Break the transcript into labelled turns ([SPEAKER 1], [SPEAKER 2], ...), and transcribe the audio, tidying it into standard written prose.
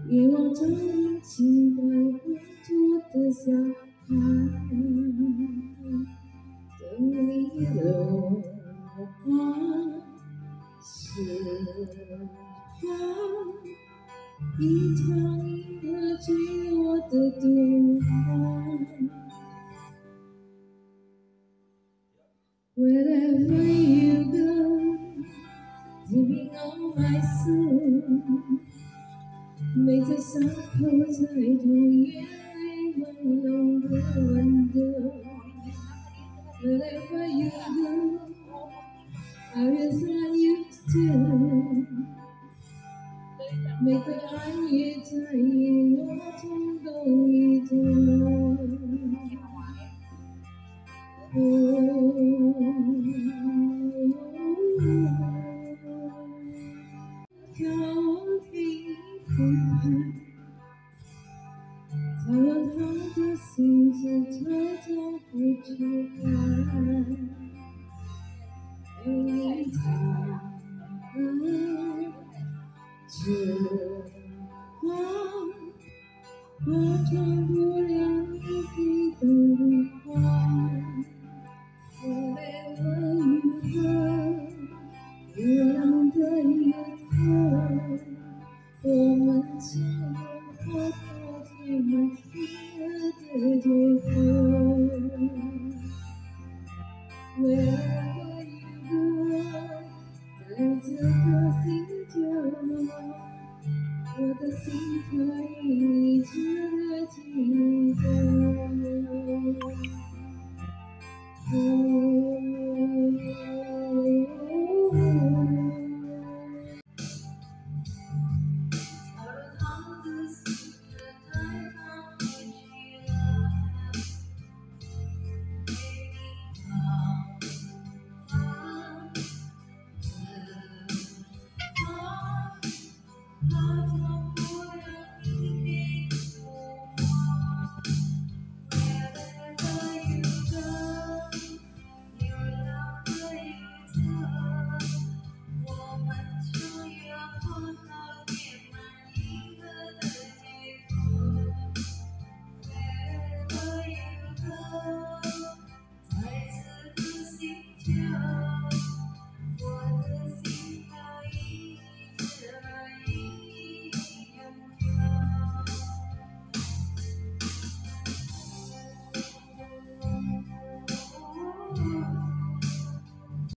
[SPEAKER 1] 也望着你期待活脱的小孩，等你的话是话，一场银河坠落的童话。Wherever you go, living on my soul， 每次伤口再痛，眼泪朦胧的温度。Wherever you go, I will find you still。每个暗夜在遗落中都已走落。眺望黑空海，在我他的心事车中不去看，陪你谈这话，话穿不了你的灯光。Wherever you go， 月亮的夜空，我们是用活泼填满银河的天空。Wherever you go， 在这个星球，我的心可以一直的停留。